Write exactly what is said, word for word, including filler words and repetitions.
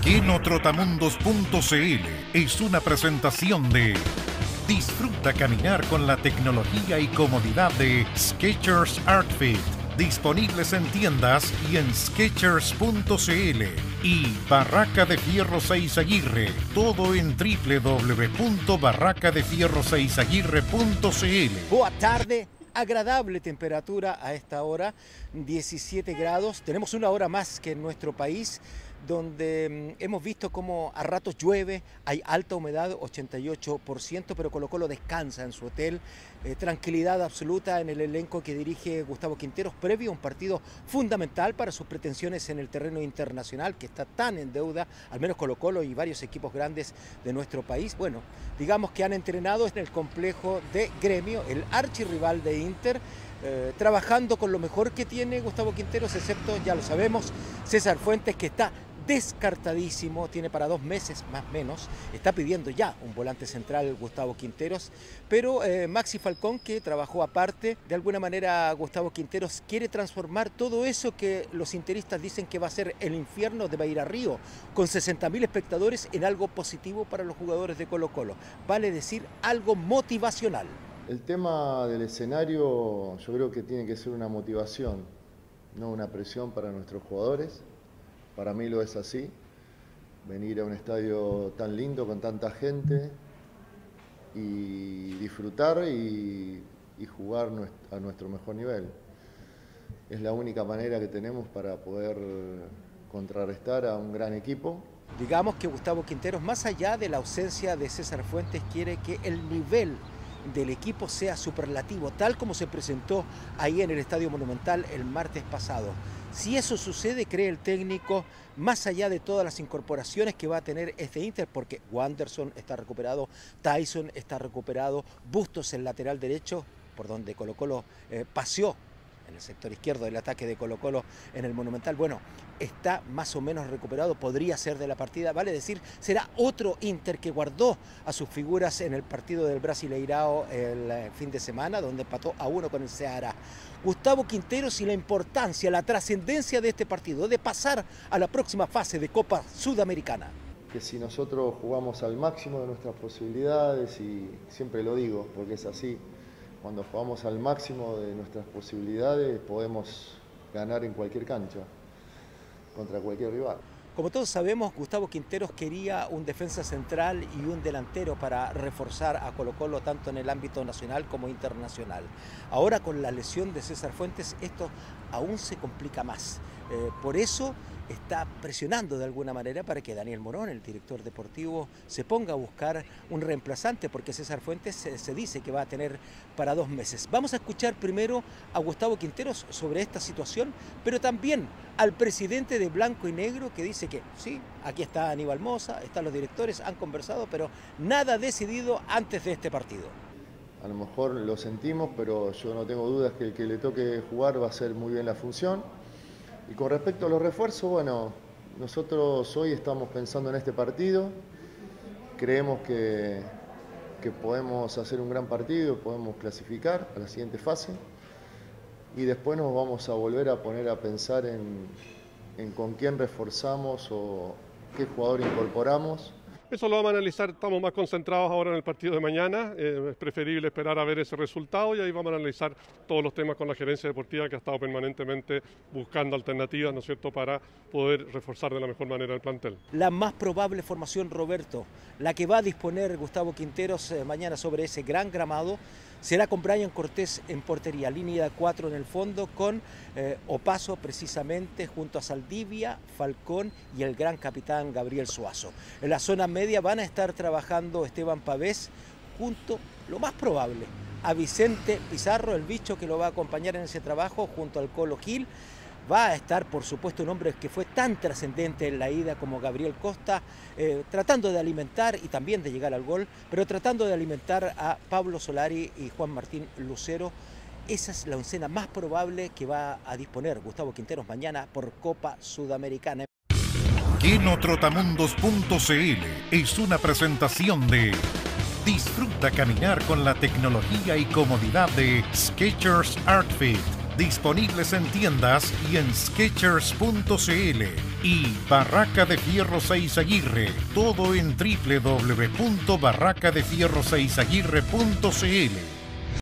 Kenotrotamundos punto c l es una presentación de Disfruta caminar con la tecnología y comodidad de Skechers Artfit, disponibles en tiendas y en skechers punto c l, y Barraca de Fierro seis Aguirre, todo en w w w punto barraca de fierro seis aguirre punto c l. Boa tarde. Agradable temperatura a esta hora, diecisiete grados. Tenemos una hora más que en nuestro país, donde mm, hemos visto cómo a ratos llueve, hay alta humedad, ochenta y ocho por ciento, pero Colo-Colo descansa en su hotel. Eh, tranquilidad absoluta en el elenco que dirige Gustavo Quinteros, previo a un partido fundamental para sus pretensiones en el terreno internacional, que está tan en deuda, al menos Colo-Colo y varios equipos grandes de nuestro país. Bueno, digamos que han entrenado en el complejo de Gremio, el archirrival de Inter, eh, trabajando con lo mejor que tiene Gustavo Quinteros, excepto, ya lo sabemos, César Fuentes, que está descartadísimo, tiene para dos meses más o menos, está pidiendo ya un volante central Gustavo Quinteros, pero eh, Maxi Falcón, que trabajó aparte, de alguna manera Gustavo Quinteros quiere transformar todo eso que los interistas dicen que va a ser el infierno de Beira Río, con sesenta mil espectadores, en algo positivo para los jugadores de Colo-Colo, vale decir algo motivacional. El tema del escenario yo creo que tiene que ser una motivación, no una presión para nuestros jugadores. Para mí lo es así, venir a un estadio tan lindo con tanta gente y disfrutar y, y jugar a nuestro mejor nivel. Es la única manera que tenemos para poder contrarrestar a un gran equipo. Digamos que Gustavo Quinteros, más allá de la ausencia de César Fuentes, quiere que el nivel del equipo sea superlativo, tal como se presentó ahí en el Estadio Monumental el martes pasado. Si eso sucede, cree el técnico, más allá de todas las incorporaciones que va a tener este Inter, porque Wanderson está recuperado, Tyson está recuperado, Bustos, el lateral derecho, por donde Colo-Colo eh, paseó en el sector izquierdo del ataque de Colo-Colo en el Monumental, bueno, está más o menos recuperado, podría ser de la partida, vale decir, será otro Inter que guardó a sus figuras en el partido del Brasileirao el fin de semana, donde empató a uno con el Ceará. Gustavo Quinteros y la importancia, la trascendencia de este partido, de pasar a la próxima fase de Copa Sudamericana. Que si nosotros jugamos al máximo de nuestras posibilidades, y siempre lo digo porque es así, cuando jugamos al máximo de nuestras posibilidades podemos ganar en cualquier cancha, contra cualquier rival. Como todos sabemos, Gustavo Quinteros quería un defensa central y un delantero para reforzar a Colo-Colo tanto en el ámbito nacional como internacional. Ahora con la lesión de César Fuentes esto aún se complica más. Eh, por eso está presionando de alguna manera para que Daniel Morón, el director deportivo, se ponga a buscar un reemplazante, porque César Fuentes se, se dice que va a tener para dos meses. Vamos a escuchar primero a Gustavo Quinteros sobre esta situación, pero también al presidente de Blanco y Negro, que dice que sí, aquí está Aníbal Mosa, están los directores, han conversado, pero nada decidido antes de este partido. A lo mejor lo sentimos, pero yo no tengo dudas que el que le toque jugar va a hacer muy bien la función. Y con respecto a los refuerzos, bueno, nosotros hoy estamos pensando en este partido, creemos que, que podemos hacer un gran partido, podemos clasificar a la siguiente fase y después nos vamos a volver a poner a pensar en, en con quién reforzamos o qué jugador incorporamos. Eso lo vamos a analizar, estamos más concentrados ahora en el partido de mañana, eh, es preferible esperar a ver ese resultado y ahí vamos a analizar todos los temas con la gerencia deportiva que ha estado permanentemente buscando alternativas, ¿no es cierto?, para poder reforzar de la mejor manera el plantel. La más probable formación, Roberto, la que va a disponer Gustavo Quinteros eh, mañana sobre ese gran gramado, será con Brian Cortés en portería, línea cuatro en el fondo, con eh, Opaso precisamente, junto a Saldivia, Falcón y el gran capitán Gabriel Suazo. En la zona media van a estar trabajando Esteban Pavés, junto, lo más probable, a Vicente Pizarro, el bicho que lo va a acompañar en ese trabajo, junto al Colo Gil. Va a estar, por supuesto, un hombre que fue tan trascendente en la ida como Gabriel Costa, eh, tratando de alimentar y también de llegar al gol, pero tratando de alimentar a Pablo Solari y Juan Martín Lucero. Esa es la oncena más probable que va a disponer Gustavo Quinteros mañana por Copa Sudamericana. Kenotrotamundos punto c l es una presentación de Disfruta caminar con la tecnología y comodidad de Skechers Artfit, disponibles en tiendas y en skechers punto c l. Y Barraca de Fierro seis Aguirre, todo en doble u doble u doble u punto barraca de fierro seis aguirre punto c l.